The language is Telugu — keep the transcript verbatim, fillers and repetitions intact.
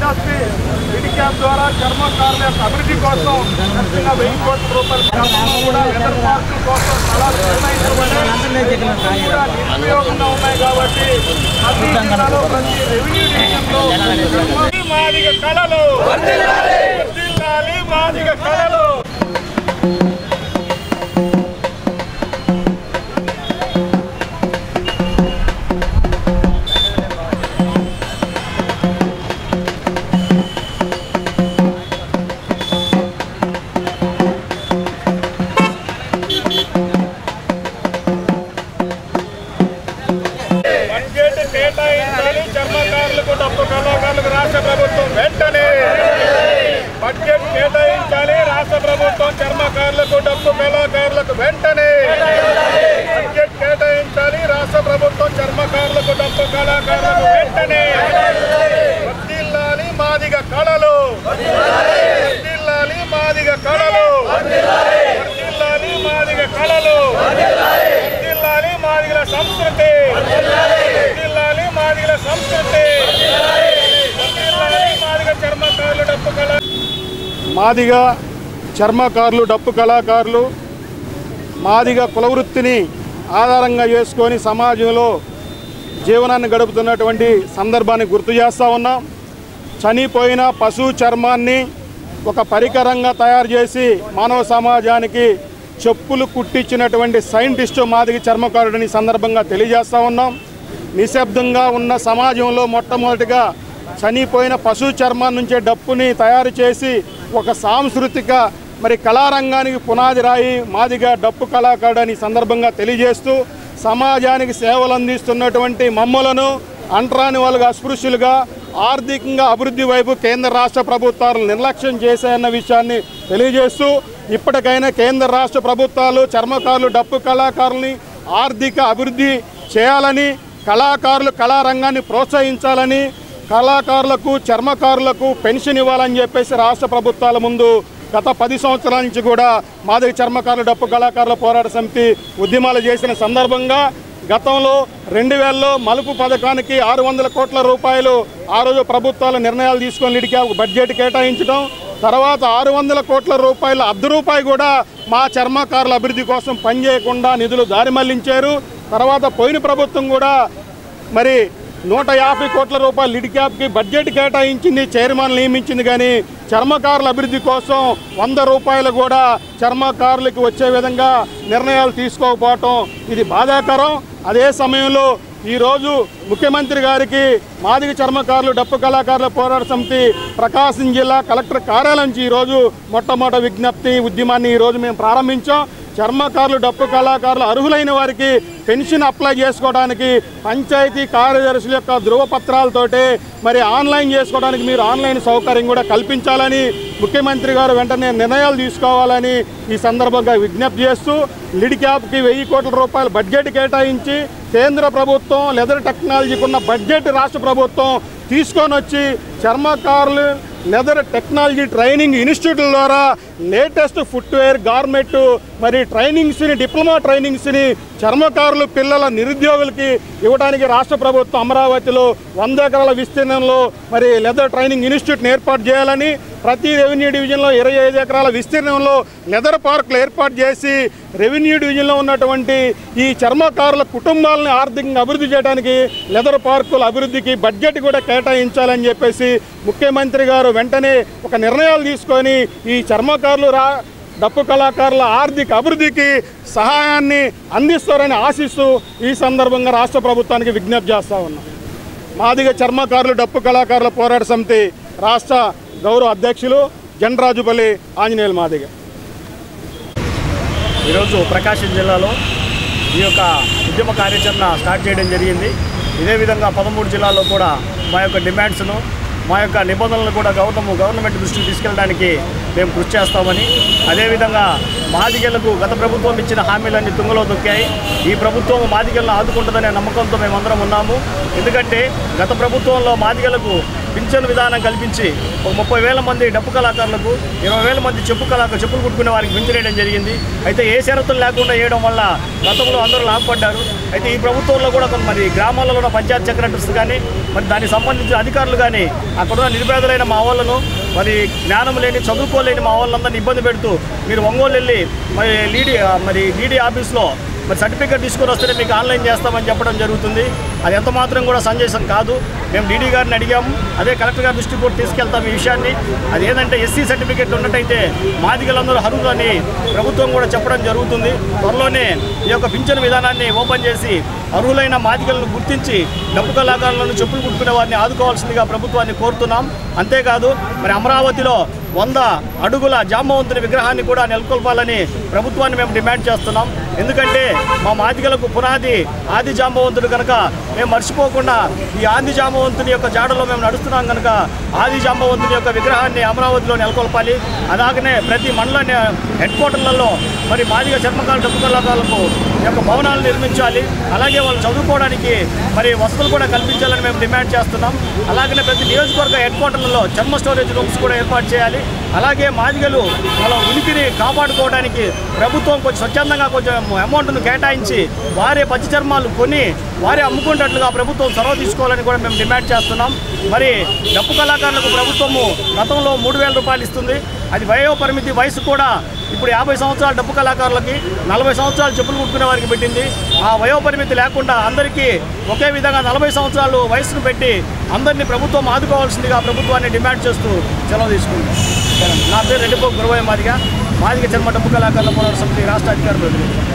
విజ్ఞప్తి లిడి క్యాప్ ద్వారా చర్మకారుల యొక్క అభివృద్ధి కోసం ఖచ్చితంగా వెయ్యి కోట్ల రూపాయలు కూడా వెదర్ పార్కుల కోసం స్థలాలు కేటాయించబడి కూడా నిరుపయోగంగా ఉన్నాయి కాబట్టి ప్రతి జిల్లాలో ప్రతి రెవెన్యూ డివిజన్లో మాదిగ కళలు వర్ధిల్లాలి మాదిగ కళలు కేటాయించాలి చర్మకారులకు డప్పు కళాకారులకు రాష్ట్ర ప్రభుత్వం వెంటనే బడ్జెట్ కేటాయించాలి రాష్ట్ర ప్రభుత్వం చర్మకారులకు డప్పు కళాకారులకు వెంటనే బడ్జెట్ కేటాయించాలి రాష్ట్ర ప్రభుత్వం చర్మకారులకు డప్పు కళాకారులకు వెంటనే వర్ధిల్లాలి మాదిగ కళలు వర్ధిల్లాలి మాదిగ కళలు వర్ధిల్లాలి మాదిగ కళలు వర్ధిల్లాలి మాదిగల సంస్కృతి వర్ధిల్లాలి మాదిగల సంస్కృతి వర్ధిల్లాలి మాదిగ చర్మకారులు డప్పు కళ మాదిగ చర్మకారులు డప్పు కళాకారులు మాదిగ కులవృత్తిని ఆధారంగా చేసుకొని సమాజంలో జీవనాన్ని గడుపుతున్నటువంటి సందర్భాన్ని గుర్తు చేస్తూ ఉన్నాం. చనిపోయిన పశువు చర్మాన్ని ఒక పరికరంగా తయారు చేసి మానవ సమాజానికి చెప్పులు కుట్టించినటువంటి సైంటిస్టు మాదిగ చర్మకారుడిని సందర్భంగా తెలియజేస్తూ ఉన్నాం. నిశ్శబ్దంగా ఉన్న సమాజంలో మొట్టమొదటిగా చనిపోయిన పశువు చర్మం నుంచే డప్పుని తయారు చేసి ఒక సాంస్కృతిక మరి కళారంగానికి పునాది రాయి మాదిగ డప్పు కళాకారుడు అని సందర్భంగా తెలియజేస్తూ సమాజానికి సేవలు అందిస్తున్నటువంటి మమ్మలను అంటరాని వాళ్ళుగా అస్పృశ్యులుగా ఆర్థికంగా అభివృద్ధి వైపు కేంద్ర రాష్ట్ర ప్రభుత్వాలు నిర్లక్ష్యం చేశాయన్న విషయాన్ని తెలియజేస్తూ ఇప్పటికైనా కేంద్ర రాష్ట్ర ప్రభుత్వాలు చర్మకారులు డప్పు కళాకారుల్ని ఆర్థిక అభివృద్ధి చేయాలని కళాకారులు కళారంగాన్ని ప్రోత్సహించాలని కళాకారులకు చర్మకారులకు పెన్షన్ ఇవ్వాలని చెప్పేసి రాష్ట్ర ప్రభుత్వాల ముందు గత పది సంవత్సరాల నుంచి కూడా మాదిగ చర్మకారులు డప్పు కళాకారుల పోరాట సమితి ఉద్యమాలు చేసిన సందర్భంగా గతంలో రెండు వేలలో మలుపు పథకానికి ఆరు వందల కోట్ల రూపాయలు ఆ రోజు ప్రభుత్వాలు నిర్ణయాలు తీసుకొని లిడికి బడ్జెట్ కేటాయించడం, తర్వాత ఆరు వందల కోట్ల రూపాయల అర్ధ రూపాయి కూడా మా చర్మకారుల అభివృద్ధి కోసం పనిచేయకుండా నిధులు దారి మళ్లించారు. తర్వాత పోయిన ప్రభుత్వం కూడా మరి నూట యాభై కోట్ల రూపాయలు లిడి క్యాప్కి బడ్జెట్ కేటాయించింది, చైర్మన్ నియమించింది. కానీ చర్మకారుల అభివృద్ధి కోసం వంద రూపాయలు కూడా చర్మకారులకు వచ్చే విధంగా నిర్ణయాలు తీసుకోకపోవటం ఇది బాధాకరం. అదే సమయంలో ఈరోజు ముఖ్యమంత్రి గారికి మాదిగ చర్మకారులు డప్పు కళాకారుల పోరాట సమితి ప్రకాశం జిల్లా కలెక్టర్ కార్యాలయం నుంచి ఈరోజు మొట్టమొదటి విజ్ఞప్తి ఉద్యమాన్ని ఈరోజు మేము ప్రారంభించాం. చర్మకారులు డప్పు కళాకారులు అర్హులైన వారికి పెన్షన్ అప్లై చేసుకోవడానికి పంచాయతీ కార్యదర్శుల యొక్క ధృవపత్రాలతోటే మరి ఆన్లైన్ చేసుకోవడానికి మీరు ఆన్లైన్ సౌకర్యం కూడా కల్పించాలని ముఖ్యమంత్రి గారు వెంటనే నిర్ణయాలు తీసుకోవాలని ఈ సందర్భంగా విజ్ఞప్తి చేస్తూ లిడి క్యాప్కి వెయ్యి కోట్ల రూపాయల బడ్జెట్ కేటాయించి కేంద్ర ప్రభుత్వం లెదర్ టెక్నాలజీకి ఉన్న బడ్జెట్ రాష్ట్ర ప్రభుత్వం తీసుకొని వచ్చి చర్మకారులు లెదర్ టెక్నాలజీ ట్రైనింగ్ ఇన్స్టిట్యూట్ల ద్వారా లేటెస్ట్ ఫుట్వేర్ గార్మెంట్ మరి ట్రైనింగ్స్ని డిప్లొమా ట్రైనింగ్స్ని చర్మకారులు పిల్లల నిరుద్యోగులకి ఇవ్వడానికి రాష్ట్ర ప్రభుత్వం అమరావతిలో వంద ఎకరాల విస్తీర్ణంలో మరి లెదర్ ట్రైనింగ్ ఇన్స్టిట్యూట్ని ఏర్పాటు చేయాలని, ప్రతి రెవెన్యూ డివిజన్లో ఇరవై ఐదు ఎకరాల విస్తీర్ణంలో లెదర్ పార్కులు ఏర్పాటు చేసి రెవెన్యూ డివిజన్లో ఉన్నటువంటి ఈ చర్మకారుల కుటుంబాలను ఆర్థికంగా అభివృద్ధి చేయడానికి లెదర్ పార్కుల అభివృద్ధికి బడ్జెట్ కూడా కేటాయించాలని చెప్పేసి ముఖ్యమంత్రి గారు వెంటనే ఒక నిర్ణయాలు తీసుకొని ఈ చర్మకారులు రా డప్పు కళాకారుల ఆర్థిక అభివృద్ధికి సహాయాన్ని అందిస్తారని ఆశిస్తూ ఈ సందర్భంగా రాష్ట్ర ప్రభుత్వానికి విజ్ఞప్తి చేస్తూ ఉన్నాం. మాదిగ చర్మకారులు డప్పు కళాకారుల పోరాట సమితి రాష్ట్ర గౌరవ అధ్యక్షులు జనరాజుపల్లి ఆంజనేయులు మాదిగ. ఈరోజు ప్రకాశం జిల్లాలో ఈ యొక్క ఉద్యమ కార్యాచరణ స్టార్ట్ చేయడం జరిగింది. ఇదే విధంగా పదమూడు జిల్లాల్లో కూడా మా యొక్క డిమాండ్స్ను మా యొక్క నిబంధనలను కూడా గవర్నమెంట్ గవర్నమెంట్ దృష్టికి తీసుకెళ్ళడానికి మేము కృషి చేస్తామని, అదేవిధంగా మాదిగలకు గత ప్రభుత్వం ఇచ్చిన హామీలన్నీ తుంగలో దొక్కాయి. ఈ ప్రభుత్వం మాదిగలను ఆదుకుంటుందనే నమ్మకంతో మేమందరం ఉన్నాము. ఎందుకంటే గత ప్రభుత్వంలో మాదిగలకు పింఛన్ విధానం కల్పించి ఒక ముప్పై వేల మంది డప్పు కళాకారులకు ఇరవై వేల మంది చెప్పు కళాకారు చెప్పులు కుట్టుకునే వారికి పింఛన్ వేయడం జరిగింది. అయితే ఏ షరతులు లేకుండా వేయడం వల్ల గతంలో అందరూ లాభపడ్డారు. అయితే ఈ ప్రభుత్వంలో కూడా కొంత మరి గ్రామాలలో ఉన్న పంచాయత్ సెక్రటరీస్ కానీ మరి దానికి సంబంధించిన అధికారులు కానీ అక్కడున్న నిరుపేదలైన మా వాళ్ళను మరి జ్ఞానం లేని చదువుకోలేని మా వాళ్ళందరినీ ఇబ్బంది పెడుతూ మీరు ఒంగోలు వెళ్ళి మరి డీడీ మరి డీడీ ఆఫీస్లో మరి సర్టిఫికేట్ తీసుకొని వస్తేనే మీకు ఆన్లైన్ చేస్తామని చెప్పడం జరుగుతుంది. అది ఎంత మాత్రం కూడా సందేశం కాదు. మేము డీడీ గారిని అడిగాము, అదే కలెక్టర్ గారి దృష్టికి కూడా తీసుకెళ్తాం ఈ విషయాన్ని. అది ఏంటంటే ఎస్సీ సర్టిఫికేట్ ఉన్నట్టయితే మాదిగలందరూ అర్హులని ప్రభుత్వం కూడా చెప్పడం జరుగుతుంది. త్వరలోనే ఈ యొక్క పింఛన్ విధానాన్ని ఓపెన్ చేసి అర్హులైన మాదిగలను గుర్తించి డప్పు కళాకారులను చెప్పులు కుట్టుకునే వారిని ఆదుకోవాల్సిందిగా ప్రభుత్వాన్ని కోరుతున్నాం. అంతేకాదు మరి అమరావతిలో వంద అడుగుల జాంబవంతుని విగ్రహాన్ని కూడా నెలకొల్పాలని ప్రభుత్వాన్ని మేము డిమాండ్ చేస్తున్నాం. ఎందుకంటే మా మాదిగలకు పునాది ఆది జాంబవంతుడు కనుక మేము మర్చిపోకుండా ఈ ఆది జాంబవంతుని యొక్క జాడలో మేము నడుస్తున్నాం కనుక ఆది జాంబవంతుని యొక్క విగ్రహాన్ని అమరావతిలో నెలకొల్పాలి. అలాగనే ప్రతి మండల హెడ్ క్వార్టర్లలో మరి మాదిగ చర్మకాల డప్పు కళాకారులకు యొక్క భవనాలు నిర్మించాలి. అలాగే వాళ్ళు చదువుకోవడానికి మరి వసతులు కూడా కల్పించాలని మేము డిమాండ్ చేస్తున్నాం. అలాగనే ప్రతి నియోజకవర్గ హెడ్ క్వార్టర్లలో చర్మ స్టోరేజ్ రూమ్స్ కూడా ఏర్పాటు చేయాలి. అలాగే మాదిగలు వాళ్ళ ఉనికిని కాపాడుకోవడానికి ప్రభుత్వం కొంచెం స్వచ్ఛందంగా కొంచెం అమౌంట్ను కేటాయించి వారే పచ్చి చర్మాలు కొని వారే అమ్ముకునేటట్లుగా ప్రభుత్వం చొరవ తీసుకోవాలని కూడా మేము డిమాండ్ చేస్తున్నాం. మరి డప్పు కళాకారులకు ప్రభుత్వము గతంలో మూడు వేల రూపాయలు ఇస్తుంది. అది వయో పరిమితి వయసు కూడా ఇప్పుడు యాభై సంవత్సరాల డప్పు కళాకారులకి నలభై సంవత్సరాలు చెప్పులు కుట్టుకునే వారికి పెట్టింది. ఆ వయో పరిమితి లేకుండా అందరికీ ఒకే విధంగా నలభై సంవత్సరాలు వయసును పెట్టి అందరినీ ప్రభుత్వం ఆదుకోవాల్సిందిగా ప్రభుత్వాన్ని డిమాండ్ చేస్తూ సెలవు తీసుకుంది. నా పేరు రెడ్డిపోకు గురువయ్య మాదిగ మాదిగ చర్మ డప్పు కళాకారుల పోరాట సమితి రాష్ట్ర అధికార ప్రతినిధి.